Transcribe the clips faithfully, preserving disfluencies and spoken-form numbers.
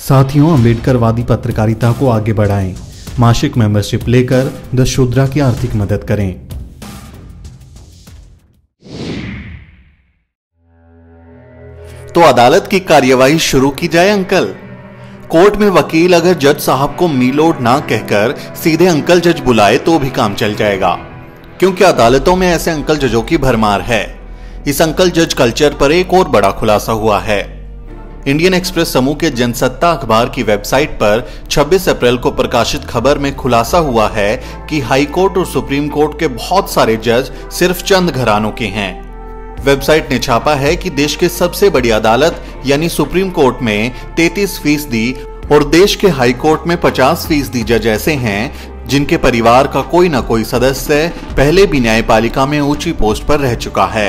साथियों, अम्बेडकरवादी पत्रकारिता को आगे बढ़ाएं। मासिक मेंबरशिप लेकर द शूद्रा की आर्थिक मदद करें। तो अदालत की कार्यवाही शुरू की जाए अंकल। कोर्ट में वकील अगर जज साहब को मी लॉर्ड ना कहकर सीधे अंकल जज बुलाए तो भी काम चल जाएगा, क्योंकि अदालतों में ऐसे अंकल जजों की भरमार है। इस अंकल जज कल्चर पर एक और बड़ा खुलासा हुआ है। इंडियन एक्सप्रेस समूह के जनसत्ता अखबार की वेबसाइट पर छब्बीस अप्रैल को प्रकाशित खबर में खुलासा हुआ है कि हाई कोर्ट और सुप्रीम कोर्ट के बहुत सारे जज सिर्फ चंद घरानों के हैं। वेबसाइट ने छापा है कि देश के सबसे बड़ी अदालत यानी सुप्रीम कोर्ट में तैंतीस फीसदी और देश के हाई कोर्ट में पचास फीसदी जज ऐसे हैं जिनके परिवार का कोई ना कोई सदस्य पहले भी न्यायपालिका में ऊंची पोस्ट पर रह चुका है।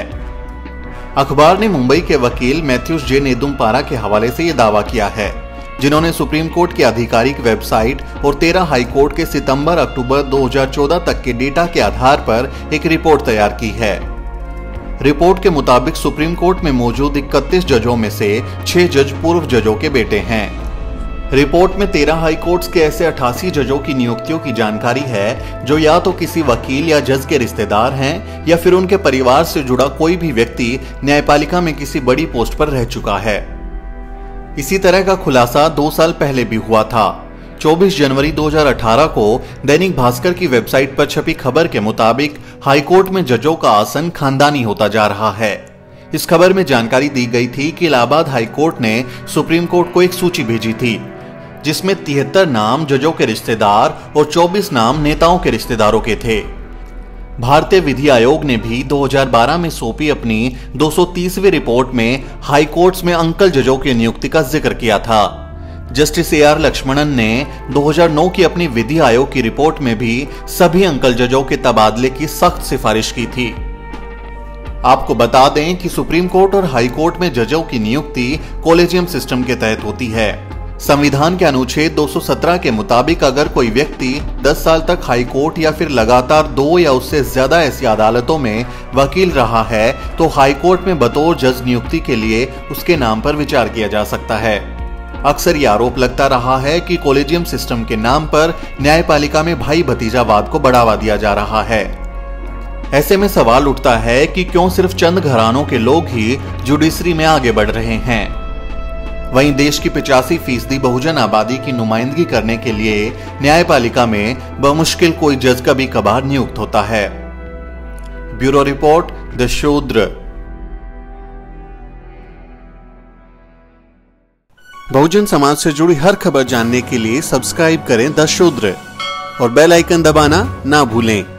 अखबार ने मुंबई के वकील मैथ्यूस जे नेदुम्पारा के हवाले से यह दावा किया है, जिन्होंने सुप्रीम कोर्ट की आधिकारिक वेबसाइट और तेरह हाई कोर्ट के सितंबर अक्टूबर दो हज़ार चौदह तक के डेटा के आधार पर एक रिपोर्ट तैयार की है। रिपोर्ट के मुताबिक सुप्रीम कोर्ट में मौजूद इकतीस जजों में से छह जज पूर्व जजों के बेटे हैं। रिपोर्ट में तेरह हाई कोर्ट्स के ऐसे अठासी जजों की नियुक्तियों की जानकारी है जो या तो किसी वकील या जज के रिश्तेदार हैं या फिर उनके परिवार से जुड़ा कोई भी व्यक्ति न्यायपालिका में किसी बड़ी पोस्ट पर रह चुका है। इसी तरह का खुलासा दो साल पहले भी हुआ था। चौबीस जनवरी दो हज़ार अठारह को दैनिक भास्कर की वेबसाइट पर छपी खबर के मुताबिक हाईकोर्ट में जजों का आसन खानदानी होता जा रहा है। इस खबर में जानकारी दी गई थी कि इलाहाबाद हाईकोर्ट ने सुप्रीम कोर्ट को एक सूची भेजी थी जिसमें तिहत्तर नाम जजों के रिश्तेदार और चौबीस नाम नेताओं के रिश्तेदारों के थे। भारतीय विधि आयोग ने भी दो हज़ार बारह में सौंपी अपनी दो सौ तीसवीं रिपोर्ट में हाई कोर्ट्स में अंकल जजों की नियुक्ति का जिक्र किया था। जस्टिस ए आर लक्ष्मणन ने दो हज़ार नौ की अपनी विधि आयोग की रिपोर्ट में भी सभी अंकल जजों के तबादले की सख्त सिफारिश की थी। आपको बता दें कि सुप्रीम कोर्ट और हाई कोर्ट में जजों की नियुक्ति कॉलेजियम सिस्टम के तहत होती है। संविधान के अनुच्छेद दो सौ सत्रह के मुताबिक अगर कोई व्यक्ति दस साल तक हाई कोर्ट या फिर लगातार दो या उससे ज्यादा ऐसी अदालतों में वकील रहा है तो हाई कोर्ट में बतौर जज नियुक्ति के लिए उसके नाम पर विचार किया जा सकता है। अक्सर ये आरोप लगता रहा है कि कॉलेजियम सिस्टम के नाम पर न्यायपालिका में भाई भतीजावाद को बढ़ावा दिया जा रहा है। ऐसे में सवाल उठता है कि क्यों सिर्फ चंद घरानों के लोग ही जुडिशरी में आगे बढ़ रहे हैं। वहीं देश की पिचासी फीसदी बहुजन आबादी की नुमाइंदगी करने के लिए न्यायपालिका में बमुश्किल कोई जज कभी कभार नियुक्त होता है। ब्यूरो रिपोर्ट, द शूद्र। बहुजन समाज से जुड़ी हर खबर जानने के लिए सब्सक्राइब करें द शूद्र और बेल आइकन दबाना ना भूलें।